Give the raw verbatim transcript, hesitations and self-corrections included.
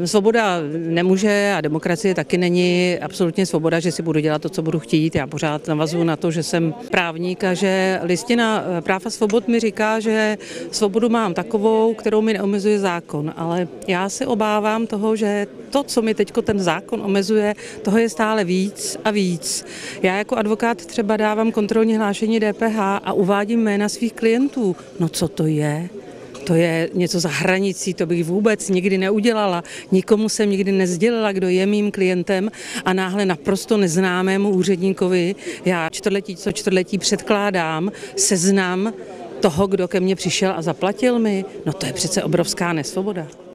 Svoboda nemůže a demokracie taky není absolutně svoboda, že si budu dělat to, co budu chtít. Já pořád navazuju na to, že jsem právník a že listina práv a svobod mi říká, že svobodu mám takovou, kterou mi neomezuje zákon. Ale já se obávám toho, že to, co mi teď ten zákon omezuje, toho je stále víc a víc. Já jako advokát třeba dávám kontrolní hlášení D P H a uvádím jména svých klientů. No co to je? To je něco za hranicí, to bych vůbec nikdy neudělala. Nikomu jsem nikdy nezdělila, kdo je mým klientem a náhle naprosto neznámému úředníkovi já čtvrtletí co čtvrtletí předkládám seznam toho, kdo ke mně přišel a zaplatil mi. No to je přece obrovská nesvoboda.